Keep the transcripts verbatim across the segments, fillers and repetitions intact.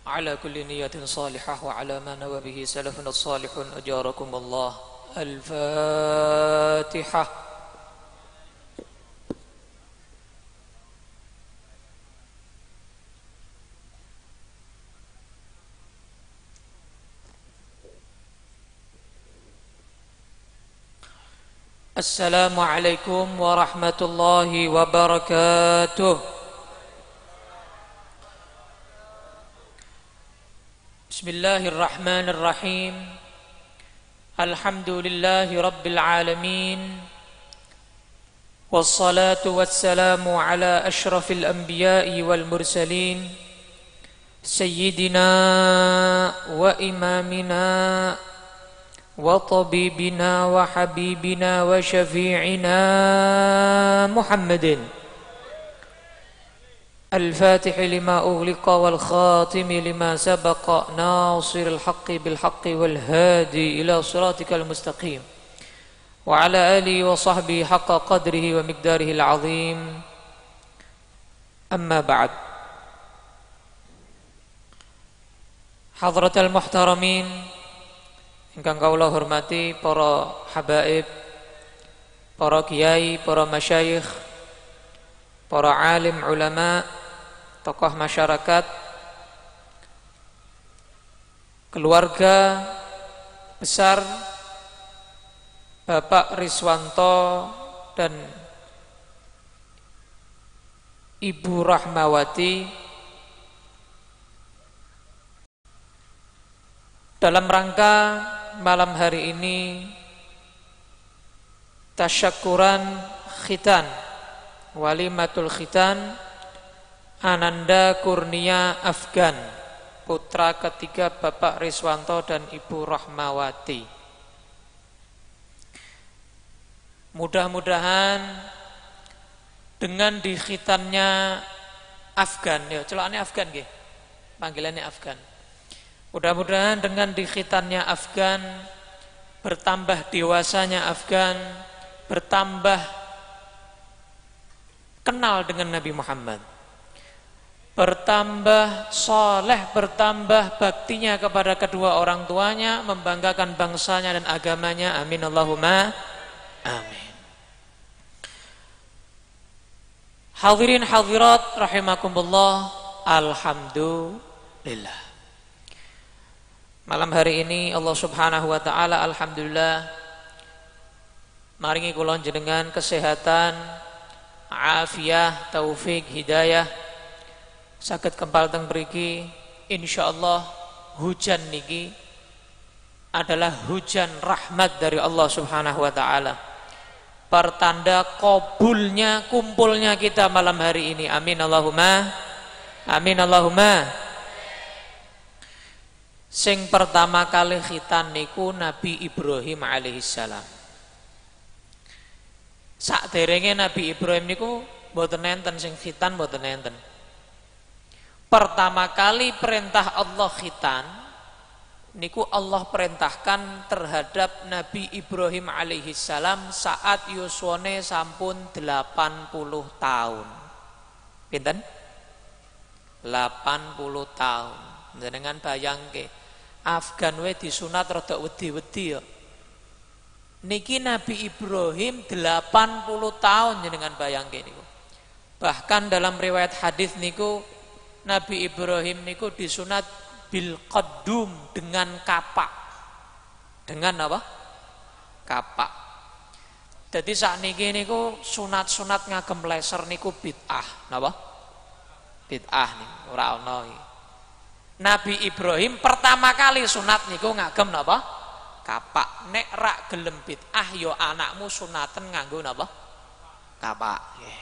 على كل نية صالحة وعلى ما نوى به سلفنا الصالح أجاركم الله. الفاتحة. السلام عليكم ورحمة الله وبركاته. بسم الله الرحمن الرحيم. الحمد لله رب العالمين، والصلاة والسلام على أشرف الأنبياء والمرسلين، سيدنا وإمامنا وطبيبنا وحبيبنا وشفيعنا محمد الفاتح لما أغلق والخاتم لما سبق ناصر الحق بالحق والهادي إلى صراطك المستقيم وعلى آله وصحبه حق قدره ومقداره العظيم. أما بعد. حضرة المحترمين, ingkang kawula hormati para habaib, para kiai, para masyayikh, para alim ulama, tokoh masyarakat, keluarga besar Bapak Riswanto dan Ibu Rahmawati, dalam rangka malam hari ini tasyakuran khitan, walimatul khitan Ananda Kurnia Afgan, putra ketiga Bapak Riswanto dan Ibu Rahmawati. Mudah-mudahan dengan dikhitannya Afgan, ya celokannya Afgan nggih, panggilannya Afgan. Mudah-mudahan dengan dikhitannya Afgan, bertambah dewasanya Afgan, bertambah kenal dengan Nabi Muhammad, bertambah soleh, bertambah baktinya kepada kedua orang tuanya, membanggakan bangsanya dan agamanya. Amin Allahumma amin. Hadirin hadirat rahimakumullah, alhamdulillah. Malam hari ini Allah subhanahu wa ta'ala alhamdulillah maringi kula jenengan kesehatan, afiah, taufik, hidayah, saged kempal teng mriki. Insyaallah hujan niki adalah hujan rahmat dari Allah subhanahu wa ta'ala, pertanda kabulnya, kumpulnya kita malam hari ini. Amin Allahumma amin Allahumma. Sing pertama kali khitan niku Nabi Ibrahim alaihissalam. Sakderenge Nabi Ibrahim niku mboten nenten sing khitan, mboten nenten. Pertama kali perintah Allah khitan niku Allah perintahkan terhadap Nabi Ibrahim alaihissalam saat yuswane sampun delapan puluh tahun. Pinten? delapan puluh tahun. Jenengan bayangke Afgan we disunat rada wedi-wedi ya. Niki Nabi Ibrahim delapan puluh tahun, jenengan bayangke niku. Bahkan dalam riwayat hadis niku Nabi Ibrahim niku disunat bil qaddum, dengan kapak. Dengan apa? Kapak. Jadi sakniki niku sunat-sunat ngagem leser niku bid'ah, napa? Bid'ah niku ora ana iki. Nabi Ibrahim pertama kali sunat niku ngagem napa? Kapak. Nek rak gelem bid'ah ya anakmu sunaten nganggo napa? Kapak. Yeah.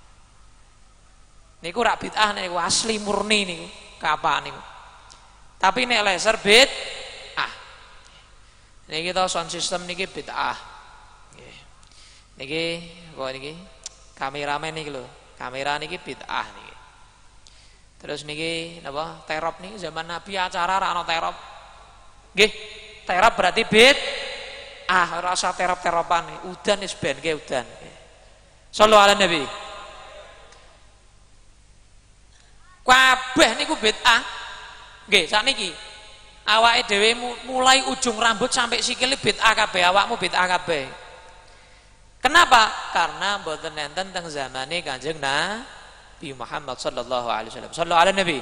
Niku rak bid'ah niku asli murni niku kapak niku. Tapi nek laser bid'ah. Niki to sound system niki bid'ah. Nggih. Niki kok niki kameramen niki lho. Kamera niki bid'ah niki. Terus niki napa? Terop niki zaman Nabi acara ra ana terop. Nggih, terop berarti bid'ah, ora usah terop-teropan. Udan wis ben nggih udan. Shallu ala Nabi. Kabeh niku bid'ah. Nggih, sakniki awake dhewe mulai ujung rambut sampai sikile bid'ah kabeh, awakmu bid'ah kabeh. Kenapa? Karena mboten enten teng zamane Kanjeng Nabi Muhammad sallallahu alaihi wasallam. Sallallahu alaihi nabi.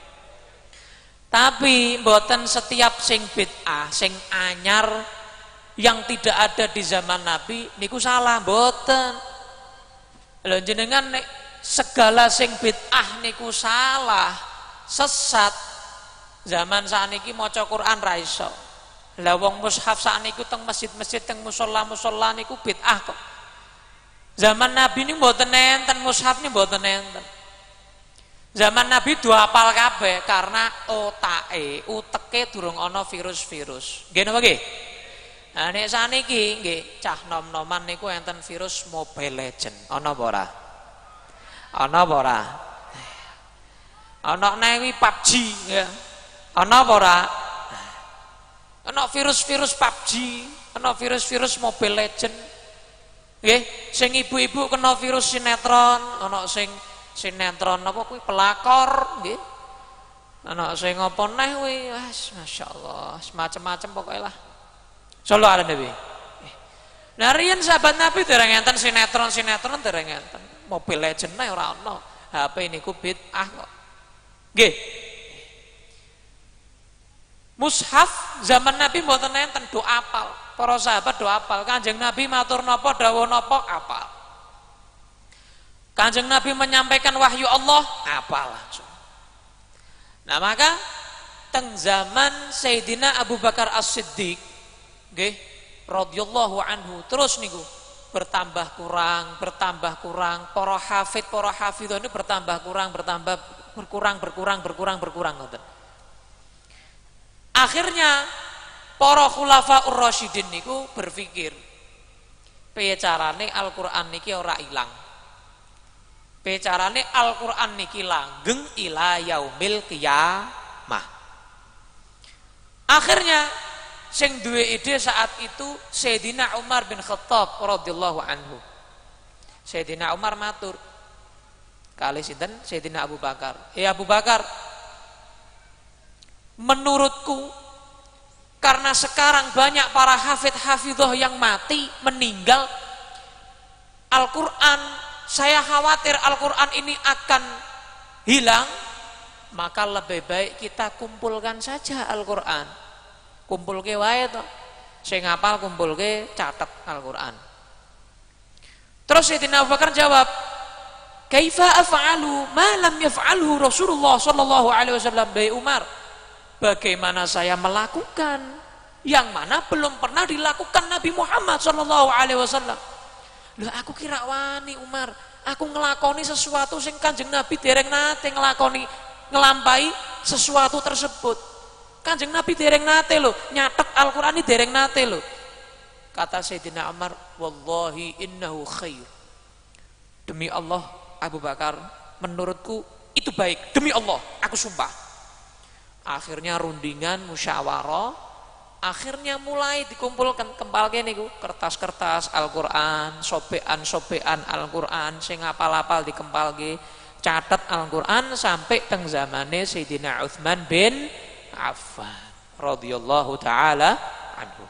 Tapi mboten setiap sing bid'ah, sing anyar yang tidak ada di zaman Nabi niku salah, mboten. Lho jenengan nek segala sing bid'ah niku salah, sesat, zaman sakniki maca Quran ra iso. Lah wong mushaf sakniku teng masjid-masjid teng musala-musala niku bid'ah kok. Zaman Nabi ini mboten enten mushaf ni mboten enten. Zaman Nabi dua hafal kabeh karena otake, uteke durung ana virus-virus. Nggih napa nggih? Nah nek saniki nggih cah nom-noman niku enten virus Mobile Legend. Ana apa ora? Ana apa ora? Ana newi P U B G ya. Ana apa ora? Ana virus-virus P U B G, ana virus-virus Mobile Legend. Nggih, sing ibu-ibu kena virus sinetron, ana sing sinetron apa kuwi pelakor nggih. Ana sing apa neh kuwi, wis masyaallah, macam-macam pokoke lah. Sallallahu alaihi nabi. Nah riyen sahabat Nabi dereng enten sinetron-sinetron dereng enten. Mobile Legend ae ora ana. H P niku bid'ah kok. Nggih. Mushaf zaman Nabi mboten enten do apal. Para sahabat do apal. Kanjeng Nabi matur napa dawuh napa apal. Kanjeng Nabi menyampaikan wahyu Allah apal langsung. Nah maka teng zaman Sayyidina Abu Bakar As-Siddiq nggih radhiyallahu anhu terus niku bertambah kurang, bertambah kurang, para hafid, para hafidhah ini bertambah kurang, bertambah berkurang, berkurang, berkurang, berkurang ngoten. Akhirnya para khulafaur rasyidin niku berpikir piye carane Al-Qur'an niki ora ilang. Piye carane Al-Qur'an niki langgeng ila yaumil qiyamah. Akhirnya sing duwe ide saat itu Sayyidina Umar bin Khattab radhiyallahu anhu. Sayyidina Umar matur kali sinten Sayyidina Abu Bakar, "Ya Abu Bakar, menurutku karena sekarang banyak para hafid hafidhah yang mati, meninggal, Al-Qur'an, saya khawatir Al-Qur'an ini akan hilang, maka lebih baik kita kumpulkan saja Al-Qur'an." Kumpulke wae to. Sing hafal kumpulke catet Al-Qur'an. Terus Sayyidina Abu Bakar jawab, "Kaifa af'alu ma lam yaf'alhu Rasulullah sallallahu alaihi wasallam?" Bei Umar, bagaimana saya melakukan yang mana belum pernah dilakukan Nabi Muhammad sallallahu alaihi wasallam? Lho aku kira wani Umar, aku ngelakoni sesuatu sing Kanjeng Nabi dereng nate ngelakoni, ngelampai sesuatu tersebut. Kanjeng Nabi dereng nate lho, nyatet Al-Qur'an ini dereng nate lho. Kata Sayyidina Umar, "Wallahi innahu khair." Demi Allah Abu Bakar, menurutku itu baik. Demi Allah, aku sumpah. Akhirnya rundingan musyawarah, akhirnya mulai dikumpulkan kempalke niku kertas-kertas Al-Qur'an, sobekan-sobekan Al-Qur'an sing apal-apal dikempalke, catet Al-Qur'an sampai teng zamane Sayyidina Utsman bin Affan radhiyallahu taala anhu.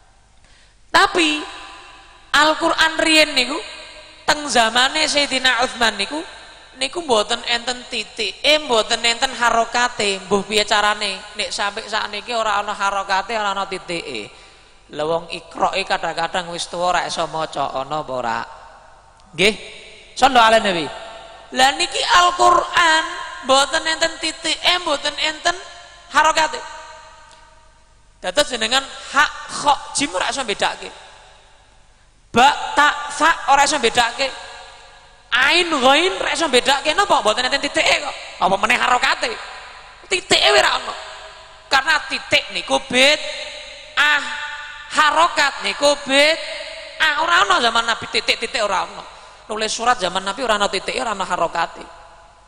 Tapi Al-Qur'an riyen niku teng zamane Sayyidina Utsman niku niku mboten enten titik, eh mboten enten harokate, mbuh piye carane nek sampai sakniki ora ana harokate, ora ana titike. Lah wong Iqra'i kadang-kadang wis tuwa ora iso maca, ana apa ora? Nggih. Sallallahu alaihi nabi. Lah niki Al-Qur'an mboten enten titik, eh mboten enten harokate. Dados jenengan hak kha jim ora iso bedake. Ba ta fa ora iso bedake. Ain ghain ora iso bedake napa mboten enten titike kok. Apa meneh harokate. Titike ora ono. Karena titik niku bid ah harokat niku bid ah ora ono zaman Nabi titik-titik ora ono. Nulis surat zaman Nabi ora ono titike, ora ono harokate.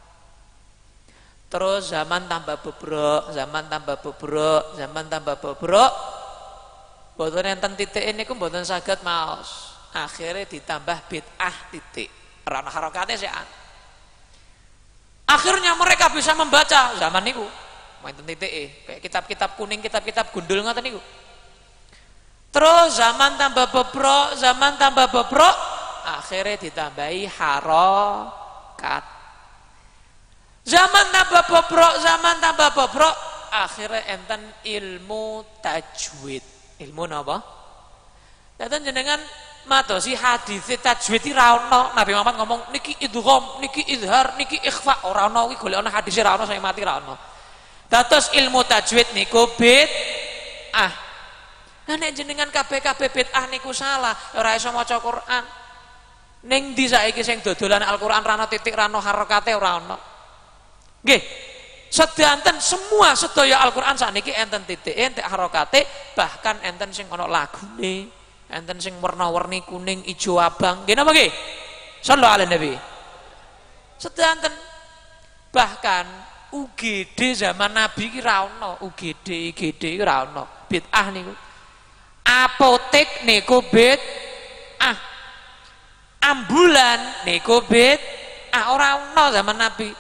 Terus zaman tambah bobrok, zaman tambah bobrok, zaman tambah bobrok. Mboten enten titik niku mboten saged maos. Akhirnya ditambah bid'ah titik. Ora ana harokate sik. Akhirnya mereka bisa membaca zaman niku. Wonten titike, kayak kitab-kitab kuning, kitab-kitab gundul ngoten niku. Terus zaman tambah bobrok, zaman tambah bobrok, akhirnya ditambahi harokat. Zaman tambah bobrok, zaman tambah bobrok, akhirnya enten ilmu tajwid. Ilmu napa? Datan jenengan madosi hadis tajwid iki ra ono. Nabi Muhammad ngomong niki idgham, niki izhar, niki ikhfa, ora ono kuwi golek ono hadis ra ono saya mati ra ono. Dados ilmu tajwid niku bid'ah. Nah nek jenengan kabeh-kabeh bid'ah niku salah, ora iso maca Quran. Ning ndi saiki sing dodolan Al-Qur'an ra ono titik, ra ono harokate ora ono. Nggih. Sedanten semua sedaya Al-Qur'an sakniki enten titike, enten harokate, bahkan enten sing ana lagune, enten sing warna-warni kuning, ijo, abang. Nggih napa nggih? Sallallahu alaihi Nabi. Sedanten bahkan U G D zaman Nabi iki ra ono, U G D, I G D iki ra ono. Bid'ah niku. Apotek niku bid'ah. Ambulan niku bid'ah, ora ono zaman Nabi.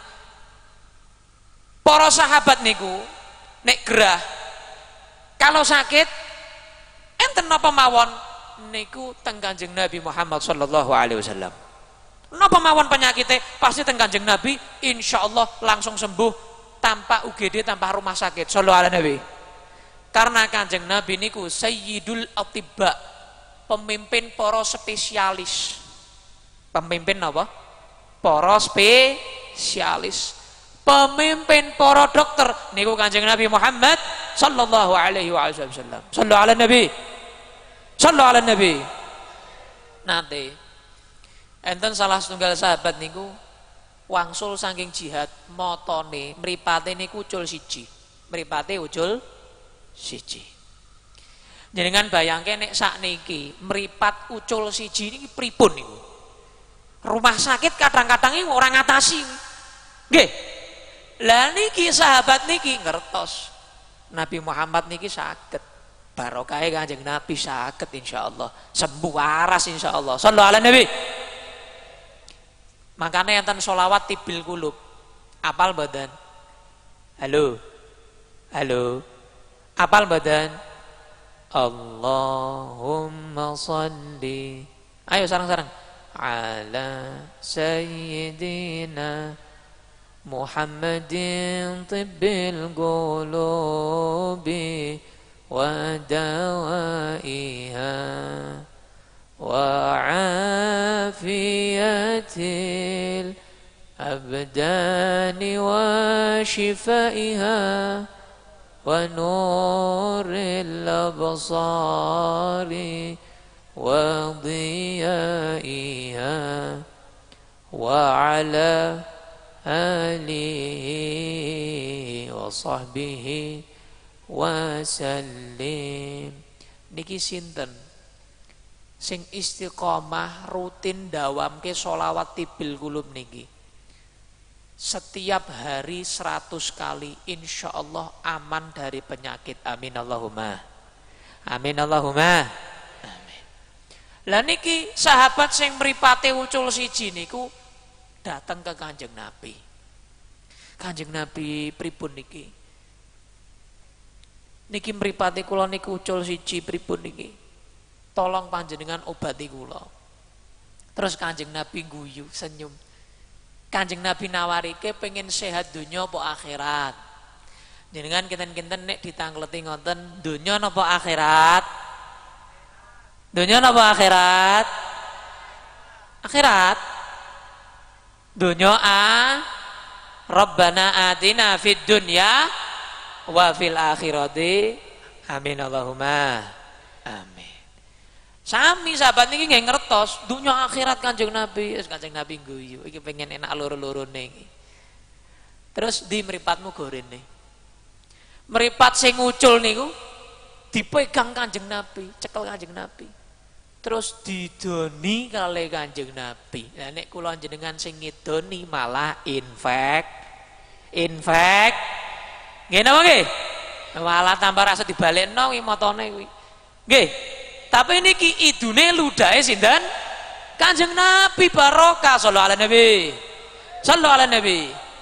Para sahabat niku nek gerah kalau sakit enten napa mawon niku teng Kanjeng Nabi Muhammad sallallahu alaihi wasallam. Napa mawon penyakitnya pasti teng Kanjeng Nabi insyaallah langsung sembuh tanpa U G D, tanpa rumah sakit. Sallallahu alaihi Nabi. Karena Kanjeng Nabi niku sayyidul atibba, pemimpin para spesialis. Pemimpin apa? Para spesialis. Pemimpin para dokter niku Kanjeng Nabi Muhammad sallallahu alaihi wasallam. Sallallahu alaihi Nabi. Sallallahu alaihi Nabi. Nanti enten salah setunggal sahabat niku wangsul saking jihad, motone mripate niku ucul siji. Mripate ucul siji. Jenengan bayangke nek sakniki mripat ucul siji niki pripun niku? Rumah sakit kadang-kadang iki ora ngatasi. Nggih. Lah niki sahabat niki ngertos Nabi Muhammad niki saged. Barokah Kanjeng Nabi saged insyaallah sembuh waras insyaallah. Sallallahu alaihi Nabi. Makanya enten sholawat tibil kulub. Apal badan. Halo. Halo. Apal badan. Allahumma shalli. Ayo sareng-sareng. Ala sayyidina Muhammadin tibbil qulubi wa dawaiha وعافية الأبدان وشفائها ونور الأبصار وضيائها وعلى آله وصحبه وسلم. Niki sinten sing istiqomah rutin dawamke sholawat tibil kulub niki setiap hari seratus kali insyaallah aman dari penyakit. Amin Allahumma amin Allahumma amin. Lah niki sahabat sing mripate ucul siji niku datang ke Kanjeng Nabi. Kanjeng Nabi pripun niki? Niki mripate kula niku ucul siji pripun niki? Tolong panjenengan obati kula. Terus Kanjeng Nabi guyu senyum. Kanjeng Nabi nawarike pengen sehat dunya apa akhirat. Jenengan kinten-kinten nek ditangleti ngoten dunya napa akhirat? Dunya napa akhirat? Akhirat. Dunya a Rabbana atina fid dunya wa fil akhirati. Amin Allahumma amin. Sami sahabat niki nggih ngertos dunya akhirat Kanjeng Nabi. Wis Kanjeng Nabi guyu iki pengen enak loro-lorone iki. Terus di mripatmu gorene. Mripat sing ngucul niku dipegang Kanjeng Nabi, cekel Kanjeng Nabi. Terus didoni kali Kanjeng Nabi. Lah nek kula jenengan sing ngidoni malah infek. Infek. Nggih napa nggih? Malah tambah rasa dibalekno kuwi motone kuwi. Nggih. Tapi niki idune ludahe sinten? Kanjeng Nabi barokah sallallahu alaihi Nabi. Sallallahu alaihi Nabi.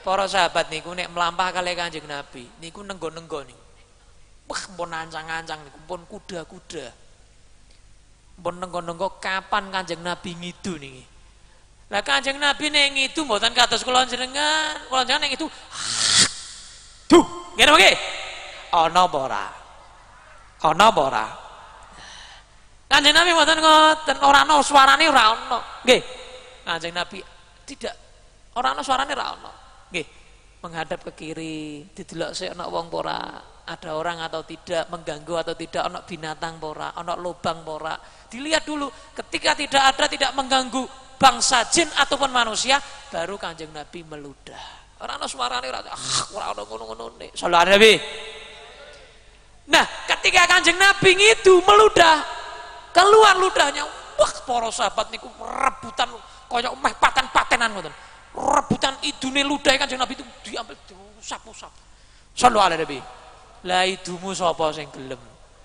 para sahabat niku nek melampah kali Kanjeng Nabi niku nenggo-nenggo niku. Wah, pun ancang-ancang niku, pun kuda-kuda. Pun nenggo-nenggo kapan Kanjeng Nabi ngidu niki. Lah Kanjeng Nabi nek ngidu mboten kados kula jenengan, kula jenengan nek ngidu duh, ngene nggih. Ana apa ora? Ana apa ora? Kanjeng Nabi mboten ngoten, ora ana suarane ora ana. Nggih. Kanjeng Nabi tidak ora ana suarane ora ana. Nggih. Menghadap ke kiri, didelok sik ana wong ora, ada orang atau tidak, mengganggu atau tidak, ana binatang ora, ana lubang ora. Dilihat dulu, ketika tidak ada, tidak mengganggu bangsa jin ataupun manusia, baru Kanjeng Nabi meludah. Ora ana suarane ora, ah ora ana ngono-ngonone. Sallallahu alaihi Nabi. Nah, ketika Kanjeng Nabi ngidu meludah, keluar ludahnya, wah para sahabat niku rebutan kaya meh paten-patenan ngoten. Rebutan idune ludahe Kanjeng Nabi itu diambil diusap-usap. Sallallahu alaihi Nabi. Lah idumu sapa sing gelem?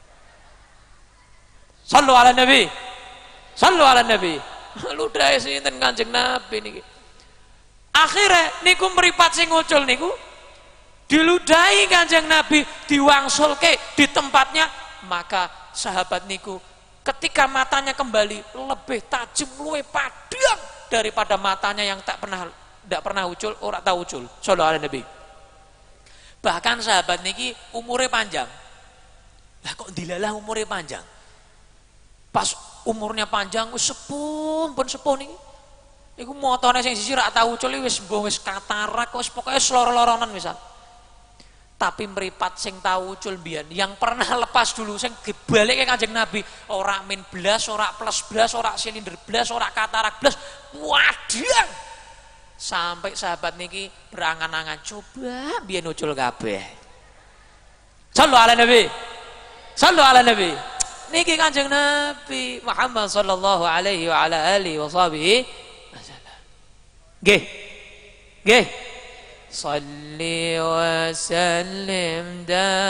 Sallallahu alaihi Nabi. Sallallahu alaihi Nabi. Ludahe sinten Kanjeng Nabi niki. Akhirnya niku mripat sing ngucul niku diludahi Kanjeng Nabi, diwangsulke di tempatnya, maka sahabat niku ketika matanya kembali lebih tajam, luwih padang daripada matanya yang tak pernah tidak pernah ucul, ora tahu ucul. Sallallahu alaihi Nabi. Bahkan sahabat niki umurnya panjang. Lah kok dilalah umurnya panjang? Pas umurnya panjang wis sepuh pun sepuh niki. Iku motone sing siji ora tahu ucul wis mbuh wis katarak, wis pokoke loro-loronan misal. Tapi meripat sing tahu ucul mbiyen yang pernah lepas dulu sing dibalikke Kanjeng Nabi, ora min blas, ora plus blas, ora silinder blas, ora katarak blas, wadang. Sampai sahabat niki berangan-angan coba biyen ucul kabeh. Sallallahu alaihi Nabi. Sallallahu alaihi Nabi. Niki Kanjeng Nabi Muhammad sallallahu alaihi wa ala alihi washabihi wasallam. Nggih. Nggih. Salli wa sallim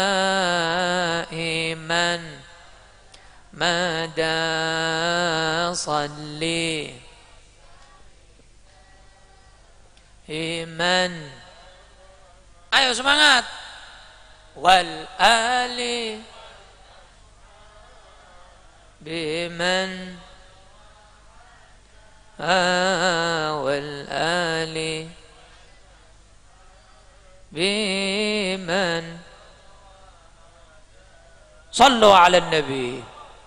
daiman mada salli iman. Ayo semangat. Wal ali biman wal ali biman sallu ala nabi.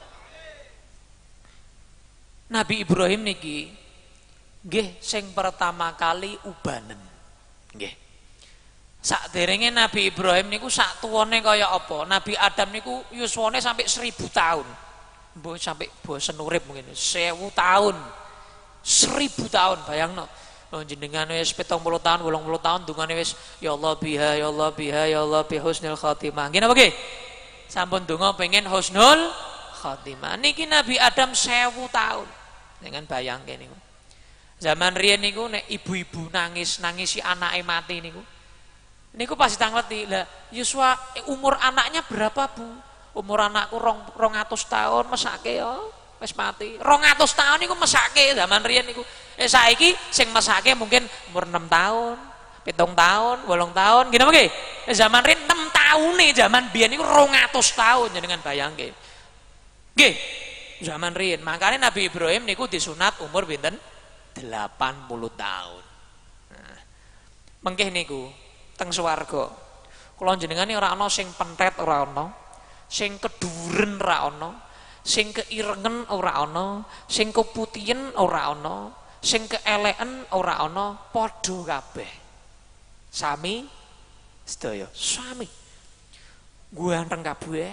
Nabi Ibrahim niki nggih sing pertama kali ubanen. Nggih. Sakderenge Nabi Ibrahim niku sak tuwane kaya apa? Nabi Adam niku yuswane sampai seribu tahun. Mbok sampai bosen urip mungkin sewu tahun. Seribu tahun bayangno. Oh jenengan wis pitung puluh tahun, wolung puluh tahun dungane wis ya Allah biha ya Allah biha ya Allah bi husnul khatimah. Nggih napa nggih? Sampun donga pengen husnul khatimah. Niki Nabi Adam sewu tahun. Dengan bayangke niku. Zaman riyen niku nek ibu-ibu nangis nangisi anake mati niku. Niku pasti tangleti. Lah Yuswa umur anaknya berapa, Bu? Umur anakku rong, rong atus tahun mesake ya wis mati. Rong atus tahun niku mesake zaman riyen niku. Eh saiki sing mesake mungkin umur enam tahun, pitung tahun, wolung tahun, gini apa nggih? Eh zaman riyen enam tahun nih, zaman biyen niku rong atus tahun jenengan bayangke. Nggih. Zaman riyen. Makanya Nabi Ibrahim niku disunat umur pinten? delapan puluh tahun. Nah, mengkih niku teng swarga. Kula jenengane ora ana sing pentet ora ana, sing keduren ora ana, sing keirengen ora ana, sing keputihen ora ana, sing keeleken ora ana, padha kabeh. Sami sedaya, sami. Ganteng kabeh.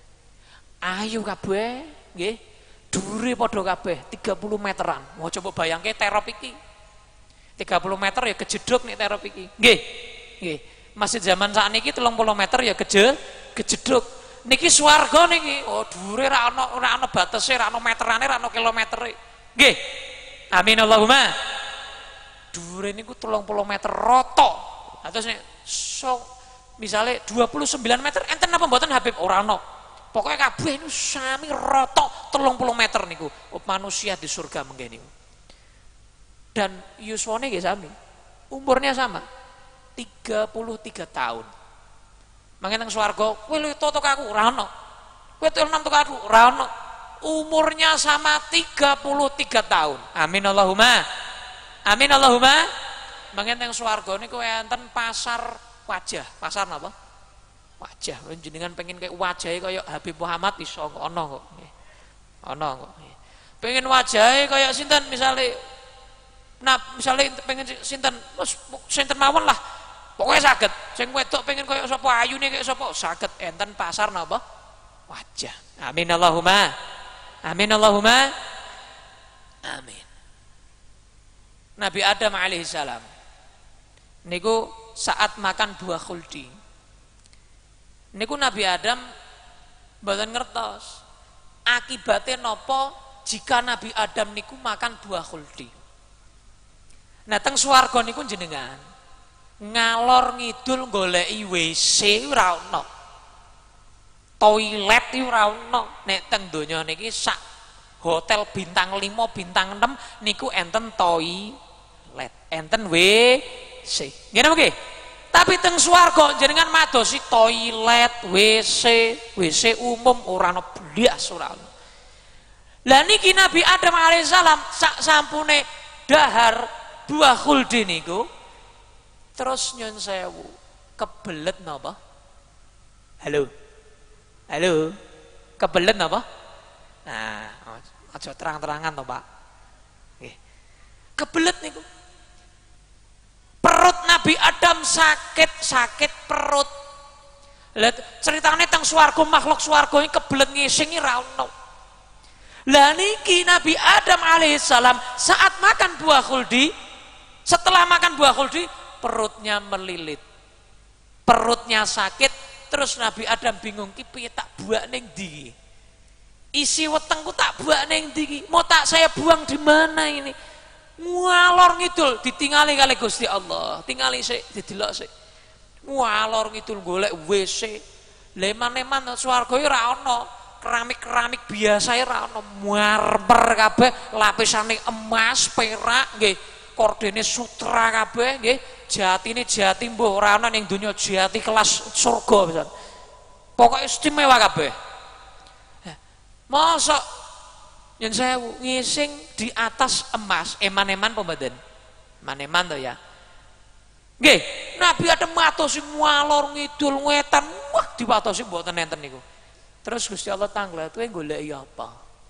Ayu kabeh, nggih. Dure padha kabeh tiga puluh meteran. Mau coba bayangke terop iki. tiga puluh meter ya kejeduk nih terop iki. Nggih. Nggih. Masjid zaman sakniki telung puluh meter ya keje kejeduk. Niki swarga niki. Oh, dure ra ana ora ana batese, ra ana meterane, ra ana kilometere. Nggih. Amin Allahumma. Dure niku telung puluh meter rata. Terus nek so misale dua puluh sembilan meter enten apa mboten Habib? Ora ana. Pokoknya kabeh ini sami rata telung puluh meter niku manusia di surga mengke niku. Dan yuswane nggih sami. Umurnya sama. tiga puluh tiga tahun. Mangke nang swarga, kowe luwih tuwa aku ora ono. Kowe tuwa enam aku ora ono. Umurnya sama tiga puluh tiga tahun. Amin Allahumma. Amin Allahumma. Mangke nang swarga niku enten pasar wajah. Pasar napa? Wajah. Jenengan pengen kayak wajahe kaya Habib Muhammad iso ono kok. Ono kok. Pengen wajahe kaya sinten misale nah misale pengen sinten sinten mawon lah. Pokoknya saged. Sing wedok pengen kaya sapa ayune kaya sapa saged enten pasar napa? Wajah. Amin Allahumma. Amin Allahumma. Amin. Nabi Adam alaihissalam niku saat makan buah khuldi. Niku Nabi Adam mboten ngertos akibatnya nopo jika Nabi Adam niku makan buah khuldi. Nah teng swarga niku jenengan ngalor ngidul goleki W C ora ono. Toilet ora ono. Nek teng donya niki sak hotel bintang lima bintang enam niku enten toilet, enten W C. Ngene nggih. Tapi teng swarga jenengan madosi toilet, W C, W C umum ora ono blas ora ono. Lah niki Nabi Adam alaihissalam sak sampune dahar buah khuldi niku terus nyun sewu kebelet napa? Halo. Halo. Kebelet napa? Nah, aja terang-terangan to, Pak. Nggih. Kebelet niku. Perut Nabi Adam sakit-sakit perut. Lah ceritane teng swarga makhluk swarga iki kebelet ngising ra ono. Lah niki Nabi Adam alaihissalam saat makan buah khuldi, setelah makan buah khuldi perutnya melilit, perutnya sakit, terus Nabi Adam bingung ki piye tak buak ning ndi, isi wetengku tak buak ning ndi, mau tak saya buang di mana ini, ngalor ngidul ditingali kali Gusti Allah, tingali sik didelok sik, ngalor ngidul golek W C, leman-leman swarga ora ono. Keramik-keramik biasa ora ono, marmer kabeh, lapisane emas, perak nggih, kordene sutra kabeh nggih, jatine jati mbuh ora ono ning donya jati kelas surga pisan. Pokoke istimewa kabeh. Mosok yen sewu ngising di atas emas, eman-eman apa mboten? Eman-eman to ya. Nggih, Nabi Adam matos ngalor ngidul ngetan, wah diwatosi mboten enten niku. Terus Gusti Allah tanglet, kowe goleki apa?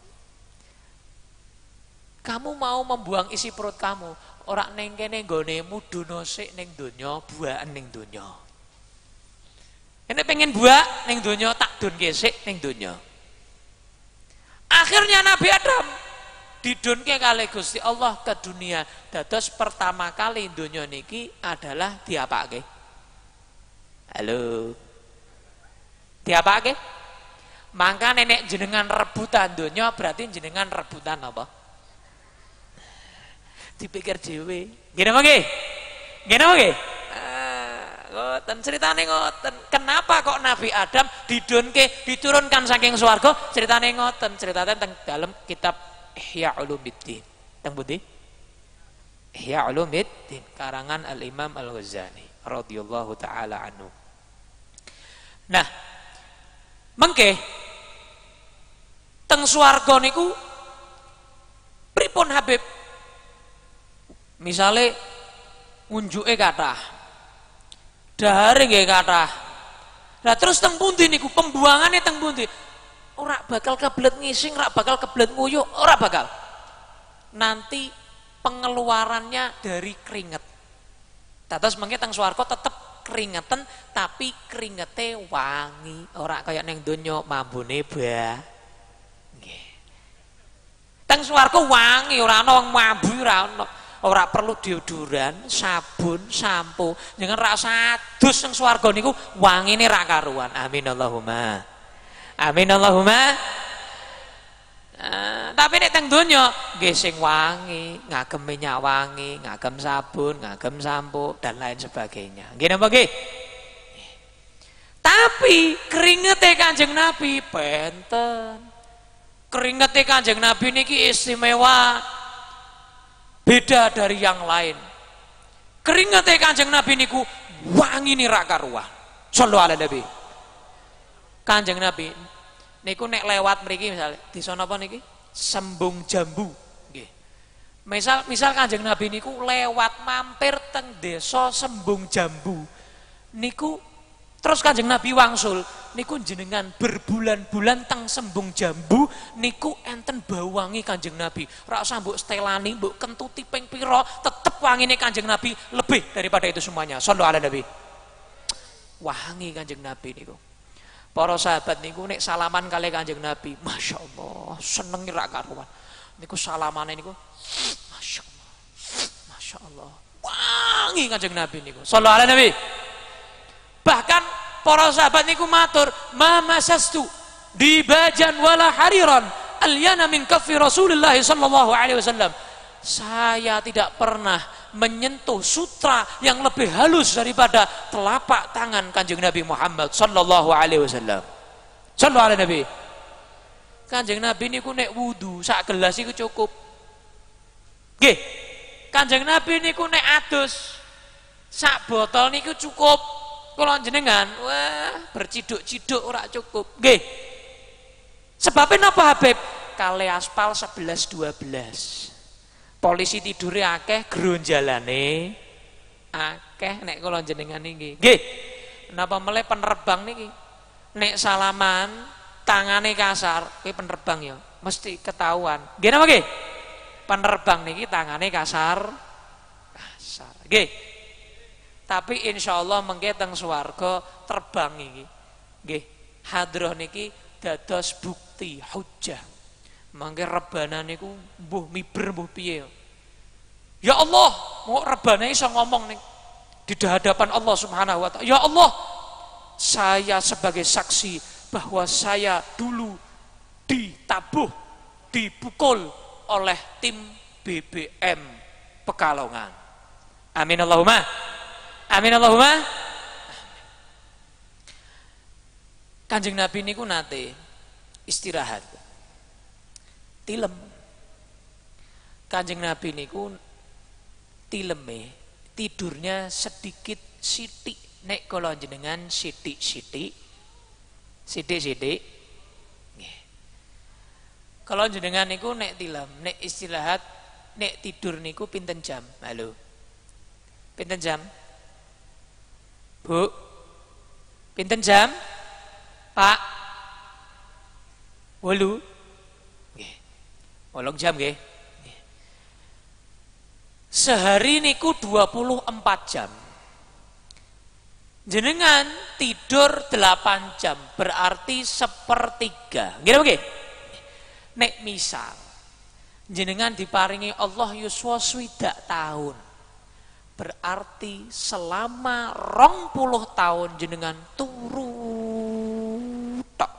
Kamu mau membuang isi perut kamu, ora ning kene nggonemu dono sik ning donya, buaken ning donya. Nek pengen buak ning donya tak donke sik ning donya. Akhirnya Nabi Adam didunke kali Gusti Allah ke dunia. Dados pertama kali donya niki adalah diapake? Halo. Diapake? Maka nenek jenengan rebutan donya berarti jenengan rebutan apa? Dipikir dhewe. Ngene apa nggih? Ngene apa nggih? Ah, ngoten ceritane ngoten. Kenapa kok Nabi Adam didunke diturunkan saking swarga? Ceritane ngoten, ceritane teng dalam kitab Ihya Ulumuddin. Teng pundi? Ihya Ulumuddin karangan Al-Imam Al-Ghazali radhiyallahu taala anhu. Nah, mengke teng swarga niku pripun Habib? Misale unjuke kathah, dahare nggih kathah. Lah terus teng pundi niku pembuangane teng pundi? Ora bakal kebelet ngising, ora bakal kebelet nguyuh, ora bakal. Nanti pengeluarannya dari keringet. Dados mengke teng swarga tetep keringetan tapi keringete wangi, ora kaya ning donya mambune bah. Nggih. Teng swarga wangi, ora ana wong mambu, ora ana. Ora perlu deodoran, sabun, sampo. Jangan rasa adus teng swarga niku wangine ra karuan. Amin Allahumma. Amin Allahumma. Nah, tapi nek teng donya nggih sing wangi, ngagem minyak wangi, ngagem sabun, ngagem sampo dan lain sebagainya. Nggih napa nggih? Tapi keringete Kanjeng Nabi benten. Keringete Kanjeng Nabi niki istimewa, beda dari yang lain. Keringete Kanjeng Nabi niku wangi nih ra karuan. Sallallahu ala nabi. Kanjeng Nabi niku nek lewat mriki misal desa napa niki? Sembung Jambu. Nggih. Misal misal Kanjeng Nabi niku lewat mampir teng desa Sembung Jambu. Niku terus Kanjeng Nabi wangsul niku jenengan berbulan-bulan teng Sembung Jambu niku enten bau wangi Kanjeng Nabi. Ra usah mbok stelani, mbok kentuti ping pira, tetep wangine Kanjeng Nabi lebih daripada itu semuanya. Sallallahu alaihi nabi. Wangi Kanjeng Nabi niku. Para sahabat niku nek salaman kali Kanjeng Nabi, Masya Allah, seneng ra karuan. Niku salamane niku, Masya Allah, Masya Allah, wangi Kanjeng Nabi niku. Sallallahu alaihi nabi. Bahkan para sahabat niku matur, ma masastu dibajan wala hariran alyana min kaffi Rasulullah sallallahu alaihi wasallam. Saya tidak pernah menyentuh sutra yang lebih halus daripada telapak tangan Kanjeng Nabi Muhammad sallallahu alaihi wasallam. Sallallahu alaihi nabi. Kanjeng Nabi niku nek wudu sak gelas iku cukup. Nggih. Kanjeng Nabi niku nek adus sak botol niku cukup. Kula jenengan wah berciduk-ciduk ora cukup. Nggih. Sebabnya napa Habib? Kali aspal sebelas dua belas. Polisi tidurnya akeh, geronjalane akeh nek kula jenengan niki. Nggih. Napa meleh penerbang niki? Nek salaman tangane kasar, kuwi penerbang ya mesti ketahuan. Nggih napa nggih? Penerbang niki tangane kasar. Kasar. Nggih. Tapi insyaallah mengke teng swarga terbang iki. Nggih. Hadroh niki dados bukti hujjah. Mangke rebana niku mbuh miber mbuh piye. Ya Allah, mau rebana iso ngomong nih di hadapan Allah Subhanahu wa taala. Ya Allah, saya sebagai saksi bahwa saya dulu ditabuh, dipukul oleh tim B B M Pekalongan. Amin Allahumma. Amin Allahumma. Kanjeng Nabi niku nate istirahat. Tilem. Kanjeng Nabi niku tileme tidurnya sedikit sitik nek kula jenengan sitik-sitik sitik-sitik nggih. Kalau jenengan niku nek tilem nek istirahat nek tidur niku pinten jam? Halo. Pinten jam? Bu. Pinten jam? Pak. Wolu. Nggih. Wolong jam nggih. Sehari niku dua puluh empat jam. Jenengan tidur delapan jam, berarti sepertiga. Nggih nggih. Nek misal jenengan diparingi Allah yuswa swidak tahun, berarti selama rong puluh tahun jenengan turu tok.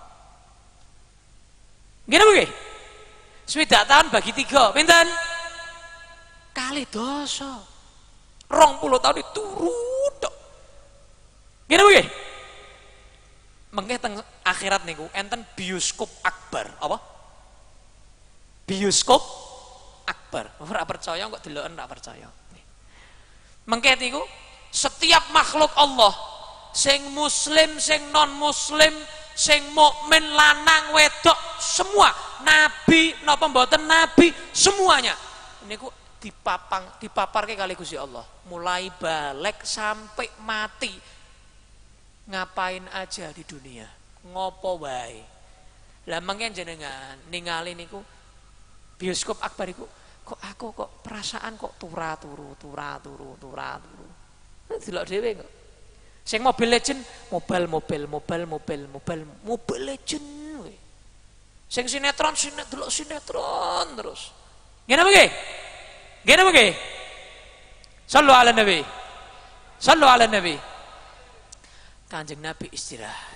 Nggih nggih. Swidak tahun bagi tiga, pinten? Kali dosa. Rong puluh tahun dituru tok. Gini begini. Mengke teng akhirat niku enten bioskop akbar. Apa? Bioskop akbar. Ora percaya kok deloken ora percaya. Mengke niku setiap makhluk Allah sing muslim, sing non muslim, sing mukmin lanang wedok semua, nabi napa mboten nabi semuanya niku dipapang dipaparke kali Gusti Allah mulai balik sampai mati. Ngapain aja di dunia, ngopo wae. Lah mangke jenengan ningali niku bioskop akbar iku kok aku kok perasaan kok tura turu tura turu tura turu. Delok dhewe kok. Sing Mobile Legend, mobile mobile mobile mobile mobile Mobile Legend kowe. Sing sinetron sinet delok sinetron terus. Ngene apa nggih? Ngene apa nggih? Sallu ala nabi. Sallu ala nabi. Kanjeng Nabi istirahat.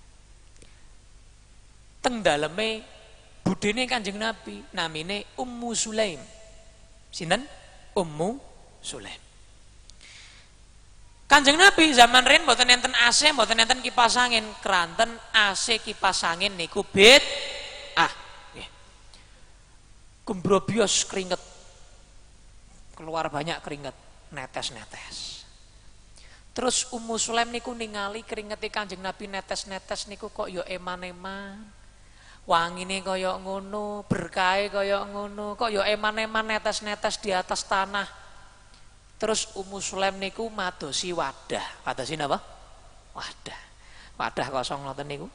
Teng daleme budene Kanjeng Nabi namine Ummu Sulaim. Sinten? Ummu Sulaim. Kanjeng Nabi zaman riyen mboten enten A C, mboten enten kipas angin, keranten A C kipas angin niku bid ah nggih. Gembrobios keringet. Keluar banyak keringet, netes-netes. Terus Ummu Sulaim niku ningali keringete Kanjeng Nabi netes-netes niku kok ya eman-eman. Wangine kaya ngono, berkahe kaya ngono, kok ya eman-eman netes-netes di atas tanah. Terus Ummu Sulaim niku madosi wadah. Madosi napa? Wadah. Wadah kosong ngoten niku.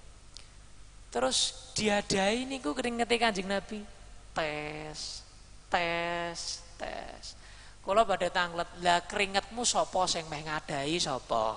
Terus diadai niku keringete Kanjeng Nabi. Tes, tes, tes. Kula badhe tanglet, lah keringetmu sapa sing meh ngadahi sapa?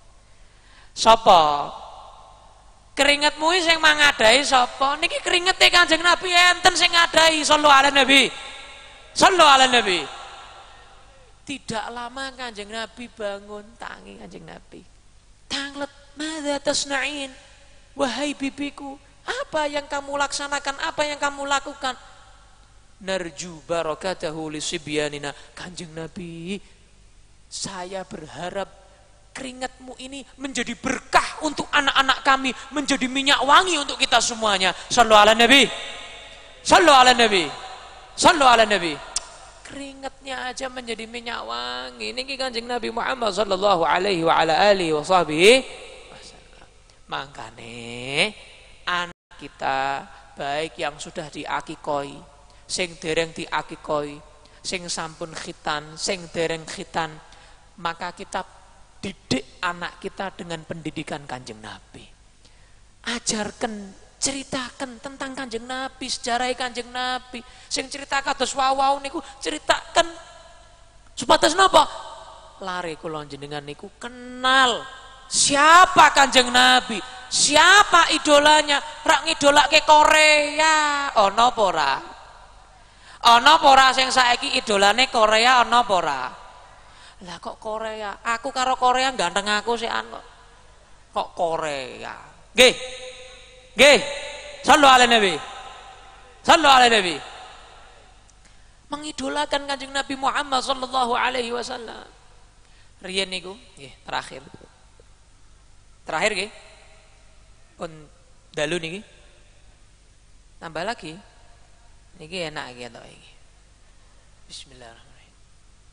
Sapa? Keringetmu sing mangadahi sapa? Niki keringete Kanjeng Nabi enten sing ngadahi, sallallahu alaihi nabi. Sallallahu alaihi nabi. Tidak lama Kanjeng Nabi bangun tangi Kanjeng Nabi. Tanglet, "Madza tasna'in?" Wahai bibiku, apa yang kamu laksanakan? Apa yang kamu lakukan? Narju barakatahu lisibyanina. Kanjeng Nabi, saya berharap keringatmu ini menjadi berkah untuk anak-anak kami, menjadi minyak wangi untuk kita semuanya. Sallu ala Nabi. Sallu ala Nabi. Sallu ala Nabi. Keringatnya aja menjadi minyak wangi. Ini Kanjeng Nabi Muhammad sallallahu alaihi wa ala alihi wa sahbihi wasallam. Makane anak kita baik yang sudah diakikoi, sing dereng diakikoi, sing sampun khitan, sing dereng khitan, maka kita didik anak kita dengan pendidikan Kanjeng Nabi. Ajarkan, ceritakan tentang Kanjeng Nabi, sejarah Kanjeng Nabi. Sing cerita kados wawau niku ceritakan supados napa? Lare kula jenengan niku kenal siapa Kanjeng Nabi, siapa idolanya. Rak ngidolake Korea, ana apa ora? Ana apa ora sing saiki idolane Korea, ana apa ora? Lah kok Korea? Aku karo Korea ganteng aku sih an kok. Kok Korea? Nggih. Nggih. Sallu ala Nabi. Sallu ala Nabi. Mengidolakan Kanjeng Nabi Muhammad sallallahu alaihi wasallam. Riyen niku, nggih, terakhir. Terakhir nggih. Pun dalu niki. Tambah lagi. Niki enak iki to iki. Bismillahirrahmanirrahim.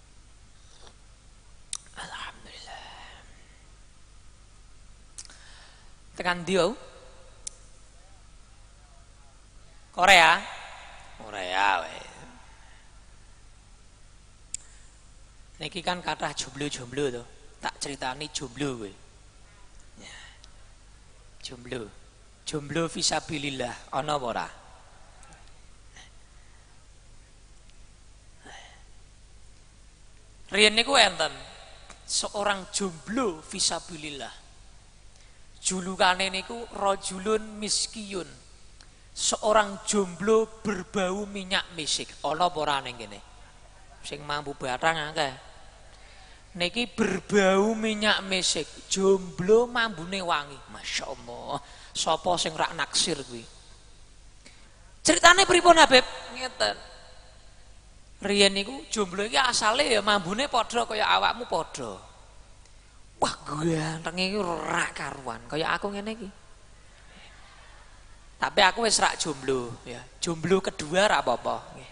Alhamdulillah. Tekan dia Korea. Korea weh. Niki kan kathah jomblo-jomblo to. Tak ceritani jomblo kowe. Ya. Jomblo. Jomblo fisabilillah ana apa ora? Riyen niku enten seorang jomblo fisabilillah. Julukane niku rajulun miskiyun. Seorang jomblo berbau minyak misik. Ana apa ora ning kene? Sing mampu batang akeh. Niki berbau minyak misik. Jomblo mambune wangi. Masyaallah. Sapa sing rak naksir kuwi? Ceritane pripun Habib? Ngeten. Riyen niku jomblo iki asale ya mambune padha kaya awakmu padha. Wah, ganteng iki ora karuan kaya aku ngene iki. Tapi aku wis rak jomblo ya. Jomblo kedua ra apa-apa nggih.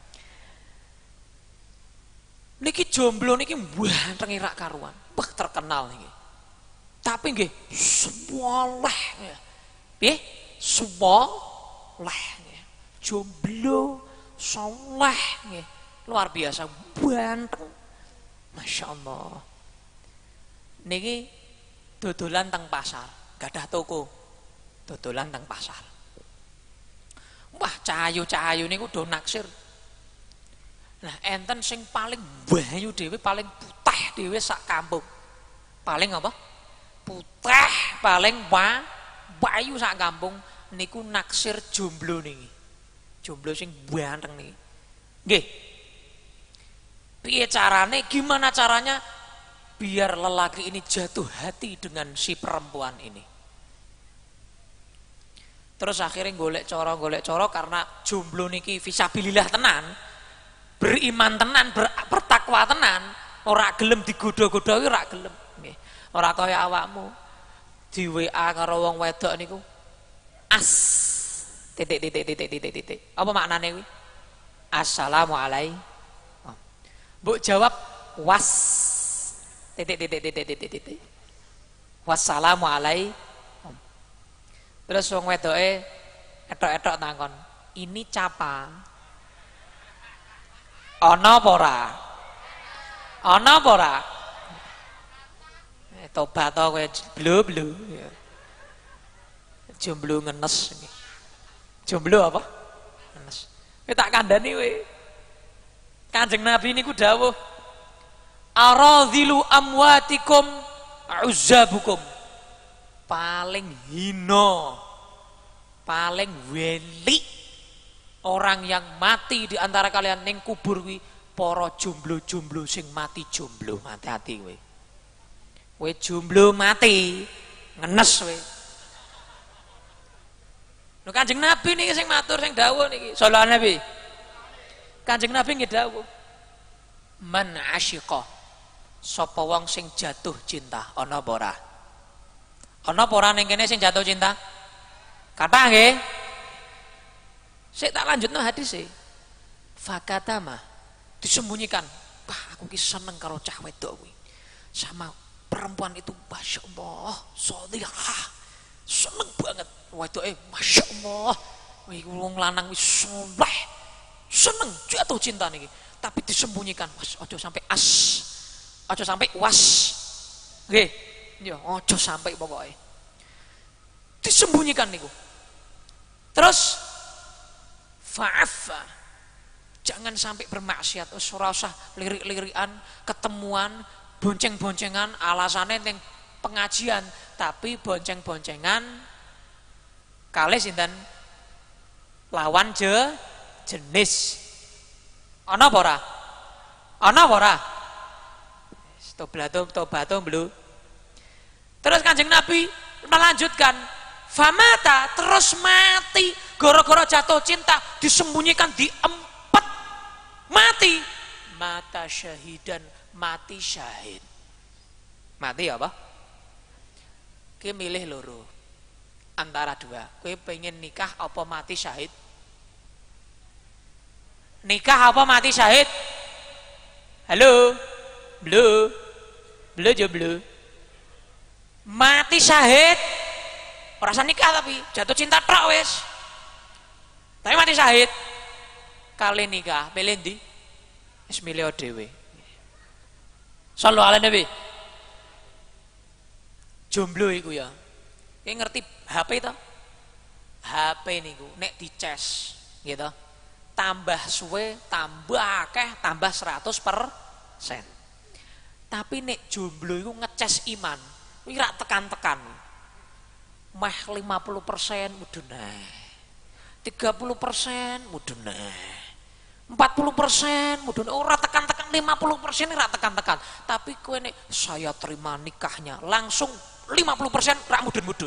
Niki jomblo niki ganteng rak karuan. Wah, terkenal niki. Tapi nggih saleh ya. Piye? Saleh nggih. Jomblo saleh nggih. Luar biasa ganteng. Masya Allah. Niki dodolan teng pasar, gadah toko. Dodolan teng pasar. Wah, cahayu-cahayu niku do naksir. Nah, enten sing paling bayu dhewe, paling putih dhewe sak kampung. Paling apa? Putih, paling wa bayu sak kampung niku naksir jomblo niki. Jomblo sing ganteng niki. Nggih. Piye carane? Gimana caranya biar lelaki ini jatuh hati dengan si perempuan ini? Terus akhirnya golek coro golek coro karena jomblo niki fisabilillah tenan, beriman tenan, ber, bertakwa tenan, ora gelem digoda-goda ora gelem. Nggih. Ora kaya awakmu di W A karo wong wedok niku as titik titik titik titik titik. Apa maknane kuwi? Assalamualaikum. Mbok jawab was. titik titik titik titik titik. Wassalamualaikum. Terus wong wedoke etok-etok takon, "Ini capa?" Ana apa ora? Ana apa ora? Eh, tobat to kowe blu-blu. Jomblo ngenes iki. Jomblo apa? Ngenes. Kowe tak kandhani kowe. Kanjeng Nabi niku dawuh, "Aradhilu amwatikum uzzabukum." Paling hina, paling weli orang yang mati di antara kalian ning kubur kuwi para jomblo-jomblo sing mati jomblo. Hati-hati kowe. Kowe jomblo mati, ngenes kowe. Lho Kanjeng Nabi niki sing matur sing dawuh niki. Sallallahu Nabi. Kanjeng Nabi nggih dawuh, "Man asyiqa." Sapa wong sing jatuh cinta, ana apa ora? Ana apa ora ning kene sing jatuh cinta? Kata nggih. Sik tak lanjutno hadis e. Fakatama disembunyikan. Wah, aku ki seneng karo cah wedok kuwi. Sama perempuan itu Masya Allah, sholihah. Seneng banget. Wedoke Masya Allah. Wih, wong lanang wis saleh. Seneng jatuh cinta niki. Tapi disembunyikan. Was, ojo sampai as. Ojo sampai was. Nggih. Ya, ojo sampai pokoknya. Disembunyikan niku. Terus fa'afa. Jangan sampai bermaksiat. Wis ora usah lirik-lirikan, ketemuan, bonceng-boncengan, alasannya ning pengajian, tapi bonceng-boncengan kalih sinten? Lawan je jenis. Ana apa ora? Ana apa ora? Tobat tobat belum. Terus Kanjeng Nabi melanjutkan, famata, terus mati gara-gara jatuh cinta, disembunyikan, diempet, mati, mata syahidan, mati syahid. Mati apa? Kowe milih loro antara dua. Kowe pengen nikah apa mati syahid? Nikah apa mati syahid? Halo? Belum? Belum jomblo? Mati syahid. Ora usah nikah tapi jatuh cinta tok wis. Tapi mati syahid. Kali nikah, pilih ndi? Wis milih dhewe. Sallallahu alaihi Nabi. Jomblo iku ya. Kowe ngerti H P to? H P niku nek dicas, gitu. Tambah suwe, tambah akeh, tambah seratus persen. Tapi nek jomblo iku ngecas iman, kuwi rak tekan-tekan. Meh lima puluh persen mudune. tiga puluh persen mudune. empat puluh persen mudune ora tekan-tekan, lima puluh persen ora tekan-tekan. Tapi kowe nek saya terima nikahnya, langsung lima puluh persen rak mudun-mudun.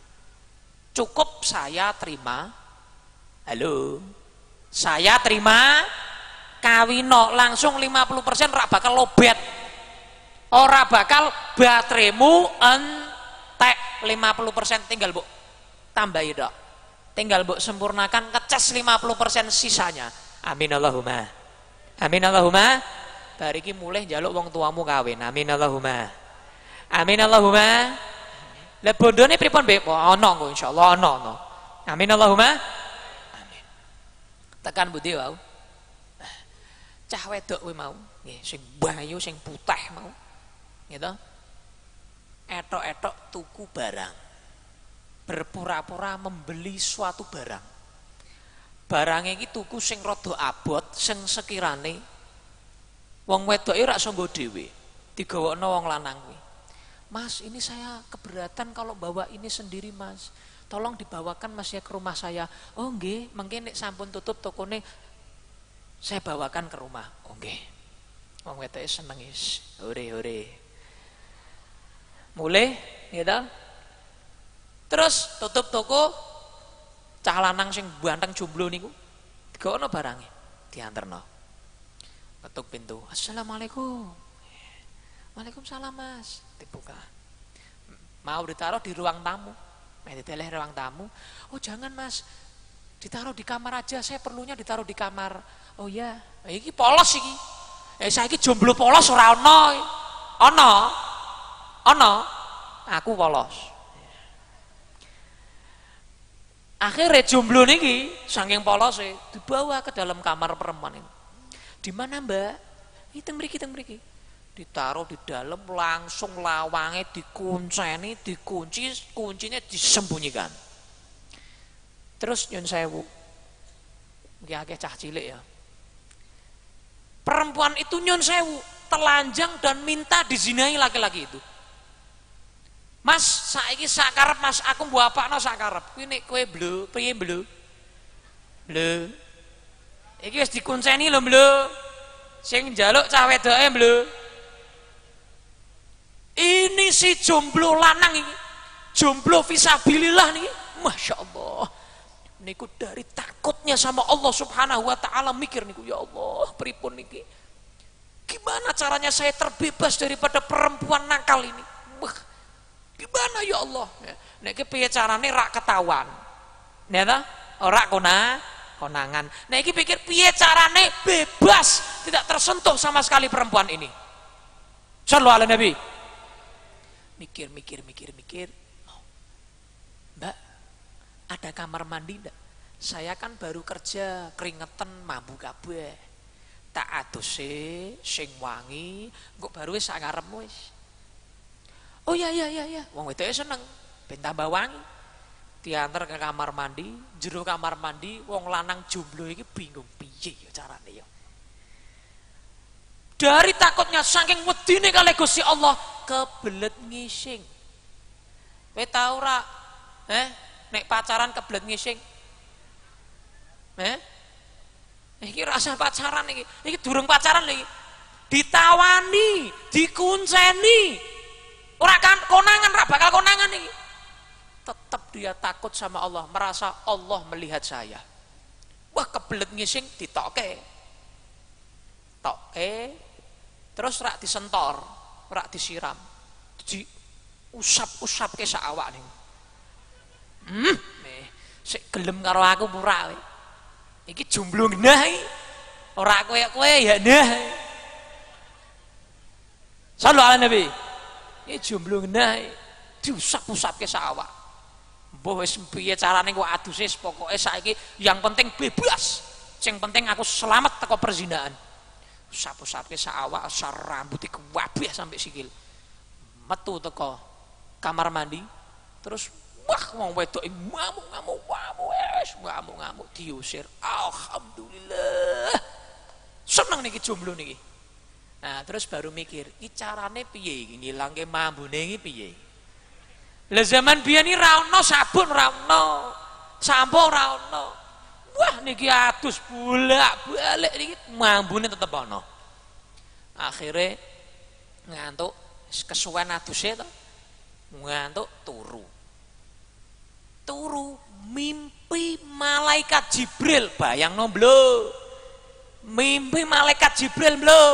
Cukup saya terima. Halo. Saya terima kawino, langsung lima puluh persen rak bakal lobet. Ora bakal bateraimu entek. Lima puluh persen tinggal mbok tambahi dok. Tinggal mbok sempurnakan, ngecas lima puluh persen sisanya. Amin Allahumma. Amin Allahumma. Bariki mulai njaluk wong tuamu kawin. Amin Allahumma. Amin Allahumma. Lah bondone pripun mbek? Ana kok insyaallah ana ana. Amin Allahumma. Amin. Tekan budi wau. Cah wedok kuwi mau, nggih, sing bayu sing putih mau. Gitu. Etok-etok tuku barang. Berpura-pura membeli suatu barang. Barangnya iki tuku sing rada abot, sing sekirane wong wedoke ora sanggo dhewe. Digawakno wong lanang kuwi. Mas, ini saya keberatan kalau bawa ini sendiri, Mas. Tolong dibawakan Mas ya ke rumah saya. Oh nggih, mengke nek sampun tutup tokone saya bawakan ke rumah. Oh nggih. Wong wedoke seneng is. Hore-hore. Mulai, gitu. Terus tutup toko, cah lanang sing banteng jomblo niku, digawono barangnya, dianterno. Ketuk pintu. Assalamualaikum. Waalaikumsalam Mas. Dibuka. Mau ditaruh di ruang tamu. Mau diteleh ruang tamu. Oh jangan Mas, ditaruh di kamar aja. Saya perlunya ditaruh di kamar. Oh ya, iki polos iki. Eh saya iki jomblo polos ora ono. ana ana aku polos. Akhirnya jomblo niki saking polose dibawa ke dalam kamar perempuan ini. Di mana Mbak? Hiteng mriki, hiteng mriki. Ditaruh di dalam, langsung lawangnya dikunceni, dikunci, kuncinya disembunyikan. Terus nyun sewu, iki akeh cah cilik ya. Perempuan itu nyun sewu, telanjang dan minta dizinai laki-laki itu. Mas, saiki sakarep Mas, aku mbok apakno sakarep. Kuwi nek kowe blo, piye blo? Blo. Iki wis dikunceni lho blo. Sing njaluk cah wedoke blo. Ini si jomblo lanang ini, jomblo fisabilillah nih, masya Allah. Niku dari takutnya sama Allah Subhanahu Wa Taala mikir niku, ya Allah, pripun niki? Gimana caranya saya terbebas daripada perempuan nakal ini? Wah, gimana ya Allah? Niki piye carane rak ketahuan? Neta, ora kona, konangan. Niki pikir piye carane bebas, tidak tersentuh sama sekali perempuan ini. Sallallahu alaihi Nabi. Mikir, mikir, mikir, mikir. Oh, Mbak, ada kamar mandi enggak? Saya kan baru kerja, keringetan, mabuk kabeh. Tak aduse sing wangi, kok baru wis sak ngarepmu wis. Oh iya iya iya iya, wong wedoke seneng, ben tambah wangi. Diantar ke kamar mandi, jero kamar mandi, wong lanang jomblo iki bingung piye ya carane ya. Dari takutnya saking wedine kali Gusti Allah kebelet ngising. Kowe tau ora? Eh, nek pacaran kebelet ngising. Eh? Iki rasa pacaran iki. Iki durung pacaran iki. Ditawani, dikunceni. Ora kan konangan, ora bakal konangan iki. Tetap dia takut sama Allah, merasa Allah melihat saya. Wah, kebelet ngising ditoke. Toke. Terus rak disentor, rak disiram, di usap-usap ke sak awak nih. Hmm, nih, sik gelem karo aku pura. Iki jomblo genah iki. Ora kowe-kowe ya nah. Sallallahu alaihi Nabi. Iki jomblo genah diusap-usap ke sak awak. Mbah wis piye carane kok aduse pokoke saiki yang penting bebas. Sing penting aku selamat teko perzinahan. Usap-usap ke sak awak, sar rambut iku wabeh sampai sikil. Metu teko kamar mandi, terus wah wong wedok ngamuk-ngamuk, wes ngamuk-ngamuk diusir. Alhamdulillah. Seneng niki jomblo niki. Nah, terus baru mikir, iki carane piye iki ngilangke mambune iki piye? Lah zaman biyen iki ra ono sabun, ra ono sampo, ra ono. Wah niki adus bolak-balik niki mambune tetep ana. Akhire ngantuk kesuwen aduse to. Ngantuk turu. Turu mimpi malaikat Jibril, bayangno blo. Mimpi malaikat Jibril blo.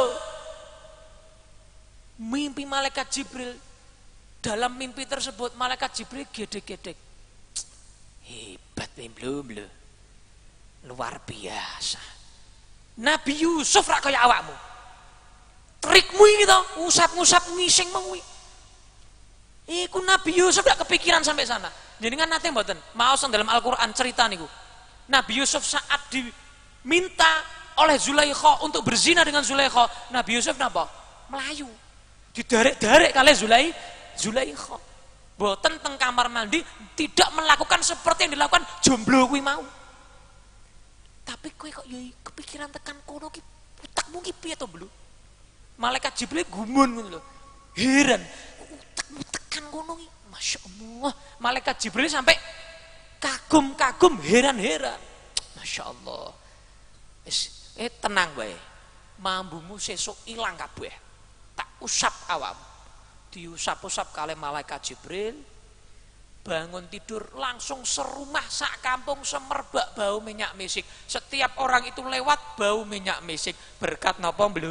Mimpi malaikat Jibril. Dalam mimpi tersebut malaikat Jibril gedek-gedek. Hebat blo blo. Luar biasa. Nabi Yusuf rak kaya awakmu. Trikmu iki to, usap-usap ngising mengwi. Iku Nabi Yusuf gak kepikiran sampai sana. Jenengan nate mboten maos dalam Al-Qur'an cerita niku. Nabi Yusuf saat diminta oleh Zulaikha untuk berzina dengan Zulaikha, Nabi Yusuf napa? Melayu. Diderek-derek kali Zulai Zulaikha. Mboten teng kamar mandi, tidak melakukan seperti yang dilakukan jomblo kuwi mau. Tapi kowe kok ya kepikiran tekan kono ki utekmu ki piye to, Bro? Malaikat Jibril gumun ngono lho. Heran, utekmu tekan kono ki. Masyaallah. Malaikat Jibril sampai kagum-kagum, heran-heran. Masyaallah. Wis eh tenang wae. Mambumu sesuk ilang kabeh. Tak usap awakmu. Diusap-usap kali malaikat Jibril. Bangun tidur langsung serumah sak kampung semerbak bau minyak misik. Setiap orang itu lewat bau minyak misik. Berkat napa mblu?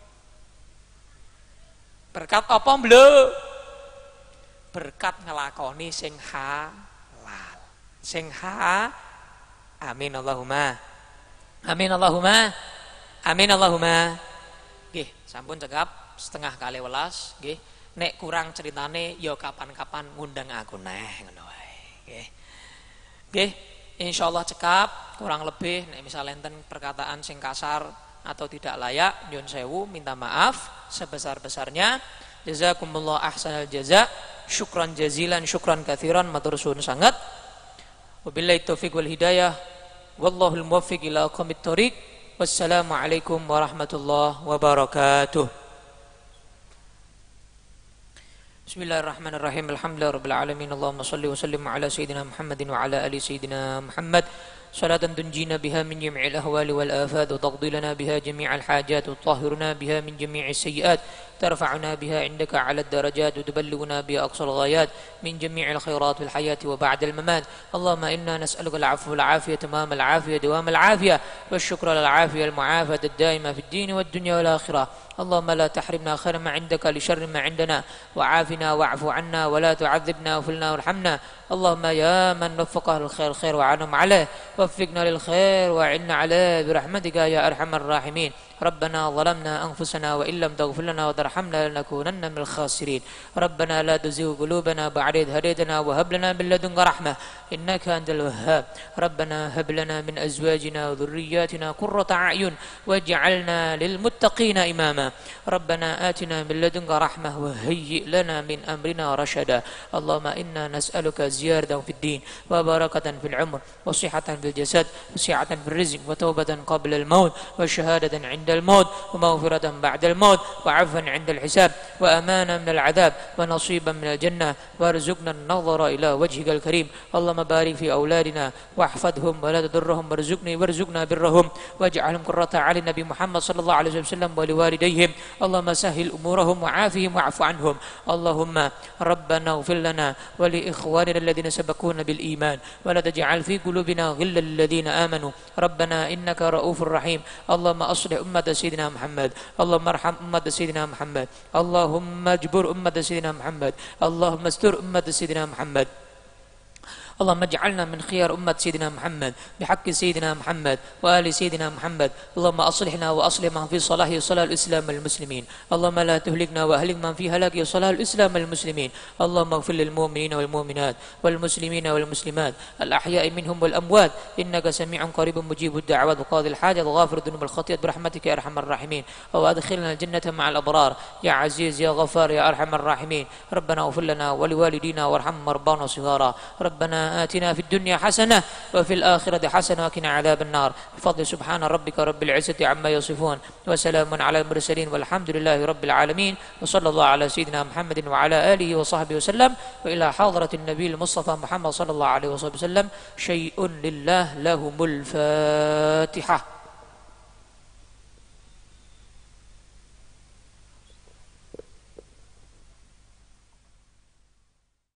Berkat apa mblu? Berkat ngelakoni sing halal. Sing ha. Amin Allahumma. Amin Allahumma. Amin Allahumma. Nggih, sampun cekap. setengah kali welas nggih. Nek kurang ceritane ya kapan-kapan ngundang aku neh ngono wae nggih. Nggih, insyaallah cekap kurang lebih nek misal enten perkataan sing kasar atau tidak layak nyuwun sewu minta maaf sebesar-besarnya. Jazakumullah ahsanal jaza. Syukran jazilan syukran katsiran matur suwun sangat. Wabillahi taufiq wal hidayah. Wallahul muwaffiq ila aqwamit thoriq. Wassalamualaikum warahmatullahi wabarakatuh. Bismillahirrahmanirrahim. Alhamdulillahirabbil alamin. Allahumma shalli wa sallim ala sayyidina Muhammadin wa ala ali sayyidina Muhammad. صلاة تنجينا بها من جميع الأهوال والآفات وتقضي لنا بها جميع الحاجات وتطهرنا بها من جميع السيئات ترفعنا بها عندك على الدرجات وتبلغنا بها أقصى الغايات من جميع الخيرات في الحياة وبعد الممات. اللهم إنا نسألك العفو والعافية تمام العافية دوام العافية والشكر للعافية المعافاة الدائمة في الدين والدنيا والآخرة. اللهم لا تحرمنا خير ما عندك لشر ما عندنا وعافنا واعف عنا ولا تعذبنا وفلنا وارحمنا. اللهم يا من وفقه الخير خير وعنهم عليه وفقنا للخير وعنا عليه برحمتك يا أرحم الراحمين. ربنا ظلمنا أنفسنا وإن لم تغفر لنا وترحمنا لنكونن من الخاسرين. ربنا لا تزغ قلوبنا بعد إذ هديتنا وهب لنا من لدنك رحمة إنك أنت الوهاب. ربنا هب لنا من أزواجنا وذرياتنا قرة أعين واجعلنا للمتقين إماما. ربنا آتنا من لدنك رحمة وهيئ لنا من أمرنا رشدا. اللهم إنا نسألك زيادة في الدين وبركة في العمر وصحة في الجسد وسعة في الرزق وتوبة قبل الموت وشهادة عند الموت ومغفرة بعد الموت وعفوا عند الحساب وأمانا من العذاب ونصيبا من الجنة وارزقنا النظر إلى وجهك الكريم. اللهم بارك في أولادنا واحفظهم ولا تضرهم وارزقني وارزقنا برهم واجعلهم قرة أعين نبي محمد صلى الله عليه وسلم ولوالديهم. اللهم سهل أمورهم وعافهم واعف عنهم. اللهم ربنا اغفر لنا ولإخواننا الذين سبقونا بالإيمان ولا تجعل في قلوبنا غلا للذين آمنوا. ربنا إنك رؤوف رحيم. اللهم أصلح أمة سيدنا محمد. اللهم ارحم أمة سيدنا محمد. اللهم اجبر أمة سيدنا محمد. اللهم استر أمة سيدنا محمد. اللهم اجعلنا من خيار أمة سيدنا محمد بحق سيدنا محمد وآل سيدنا محمد. اللهم أصلحنا وأصلح من في صلاح صلاح الإسلام المسلمين. اللهم لا تهلكنا وأهلك من في هلاك صلاح الإسلام المسلمين. اللهم اغفر للمؤمنين والمؤمنات والمسلمين والمسلمات الأحياء منهم والأموات إنك سميع قريب مجيب الدعوات وقاضي الحاجات وغافر الذنوب والخطيئات برحمتك يا أرحم الراحمين. وأدخلنا الجنة مع الأبرار يا عزيز يا غفار يا أرحم الراحمين. ربنا اغفر لنا ولوالدينا وارحم مرضانا وصغارا. ربنا آتنا في الدنيا حسنة وفي الآخرة حسنة وقنا عذاب النار. بفضل سبحان ربك رب العزة عما يصفون وسلام على المرسلين والحمد لله رب العالمين. وصلى الله على سيدنا محمد وعلى آله وصحبه وسلم. وإلى حضرة النبي المصطفى محمد صلى الله عليه وسلم شيء لله لهم الفاتحة.